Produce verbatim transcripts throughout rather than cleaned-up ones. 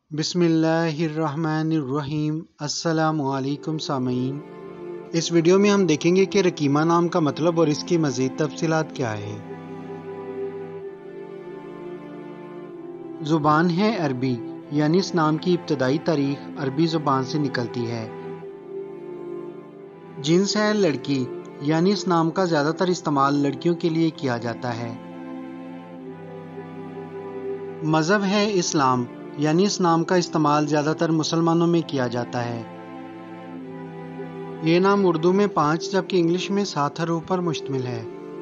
بسم اللہ الرحمن الرحیم۔ السلام علیکم سامعین، اس ویڈیو میں ہم دیکھیں گے کہ رکیمہ نام کا مطلب اور اس کی مزید تفصیلات کیا ہے۔ زبان ہے عربی، یعنی اس نام کی ابتدائی تاریخ عربی زبان سے نکلتی ہے۔ جنس ہے لڑکی، یعنی اس نام کا زیادہ تر استعمال لڑکیوں کے لیے کیا جاتا ہے۔ مذہب ہے اسلام، یعنی اس نام کا استعمال زیادہ تر مسلمانوں میں کیا جاتا ہے۔ یہ نام اردو میں پانچ جبکہ انگلش میں سات حروف پر مشتمل ہے۔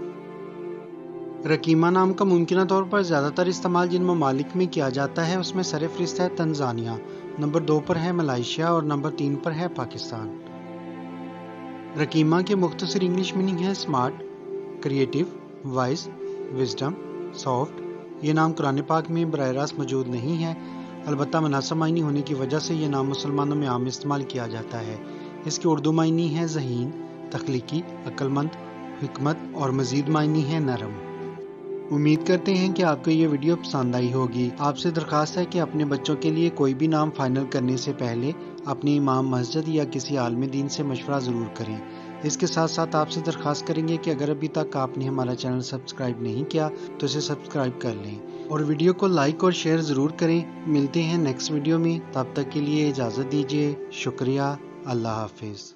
رکیمہ نام کا ممکنہ طور پر زیادہ تر استعمال جن ممالک میں کیا جاتا ہے اس میں سر فہرست ہے تنزانیہ، نمبر دو پر ہے ملائیشیا اور نمبر تین پر ہے پاکستان۔ رکیمہ کے مختصر انگلش میننگ ہے smart, creative, wise, wisdom, soft. یہ نام قرآن پاک میں براہ راست موجود نہیں ہے، البتہ مناسب معنی ہونے کی وجہ سے یہ نام مسلمانوں میں عام استعمال کیا جاتا ہے۔ اس کے اردو معنی ہے ذہین، تخلیقی، عقل مند، حکمت اور مزید معنی ہے نرم۔ امید کرتے ہیں کہ آپ کو یہ ویڈیو پسند آئی ہوگی۔ آپ سے درخواست ہے کہ اپنے بچوں کے لیے کوئی بھی نام فائنل کرنے سے پہلے اپنے امام مسجد یا کسی عالم دین سے مشورہ ضرور کریں۔ اس کے ساتھ ساتھ آپ سے درخواست کریں گے کہ اگر ابھی تک آپ نے ہمارا چینل سبسکرائب نہیں کیا تو اسے سبسکرائب کر لیں اور ویڈیو کو لائک اور شیئر ضرور کریں۔ ملتے ہیں نیکسٹ ویڈیو میں، تب تک کے لیے اجازت دیجیے۔ شکریہ، اللہ حافظ۔